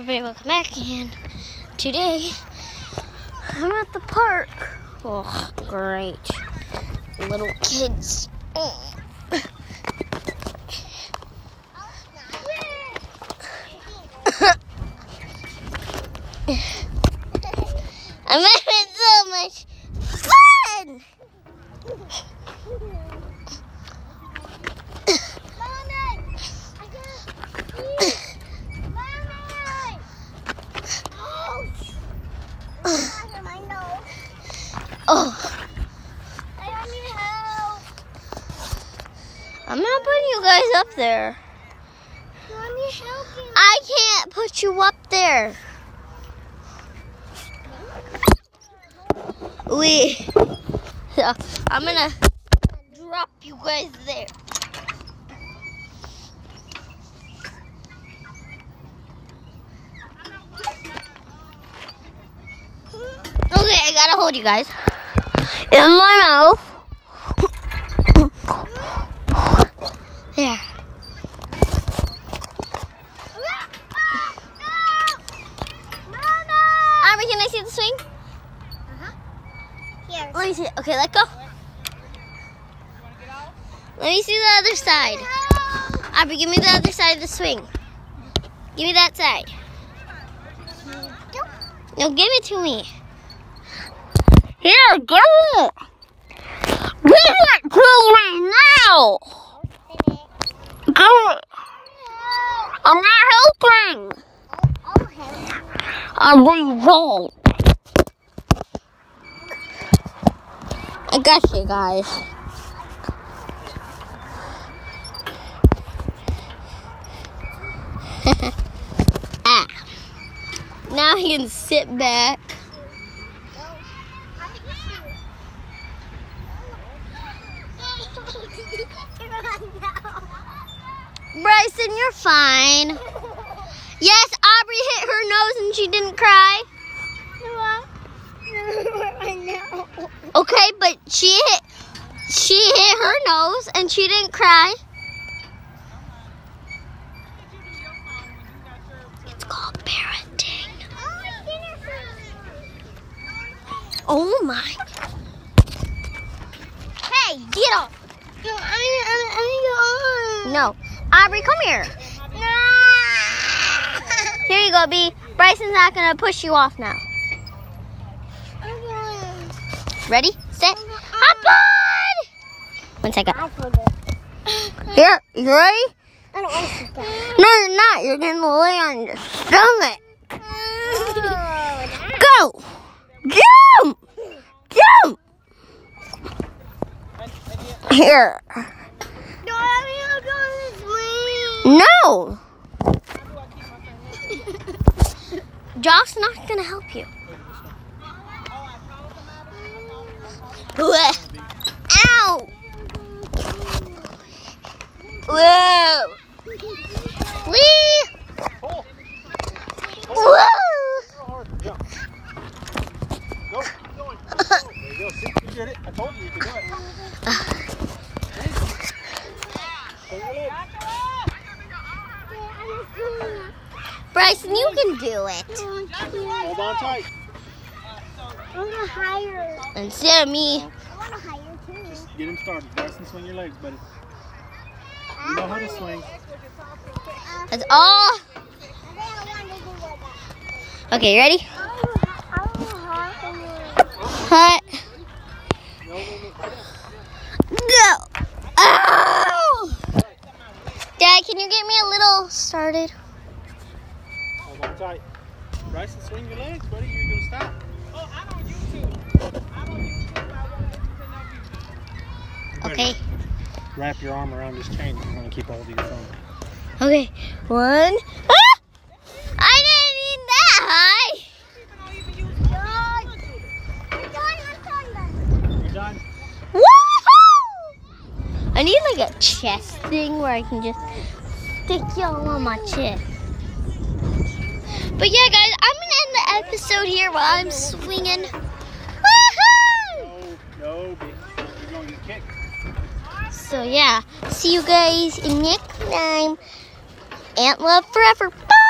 everybody, welcome back, and today I'm at the park. Oh, great. Little kids. Oh. I'm having so much fun! Oh. I need help. I'm not putting you guys up there. Mommy, help me. I can't put you up there. So I'm gonna drop you guys there. Okay, I gotta hold you guys in my mouth. There. Aubrey, can I see the swing? Here. Let me see it. Okay, let go. Let me see the other side. Aubrey, give me the other side of the swing. Give me that side. No, give it to me. Here, give it. Give it to me now. Give it. I'm not helping. I'll help. I'm wrong. I got you guys. Ah. Now you can sit back. Bryson, you're fine. Yes, Aubrey hit her nose and she didn't cry. Okay, but she hit her nose and she didn't cry. It's called parenting. Oh my. Hey, get off. No. Aubrey, come here. Here you go, B. Bryson's not going to push you off now. Ready, set, hop on! 1 second. Here, you ready? I don't want to sit down. No, you're not. You're going to lay on your stomach. Go! Jump! Jump! Here. No! Josh's not going to help you. Ow! Whoa! Wee! Whoa! Go. Keep going. There you go. See, you did it. I told you you could do it. Bryson, you can do it. Hold on tight. I want to hire. Instead of me. I want to hire too. Just get him started. Bryson, swing your legs, buddy. You know how to swing. That's all. Okay, ready? Hut. Go. Oh! Dad, can you get me a little started? Hold on tight. Bryson, swing your legs, buddy. You're going to stop. Oh, I don't use you. I don't use you. Okay. Wrap your arm around this chain if you want to keep hold of your phone. Okay. 1. Ah! I didn't need that high. You're done? Woohoo! I need like a chest thing where I can just stick y'all on my chest. But yeah, guys, I'm going to end the episode here while I'm swinging. Woohoo! No, you're going to get kicked. So yeah, see you guys in next time. Ant love forever. Bye!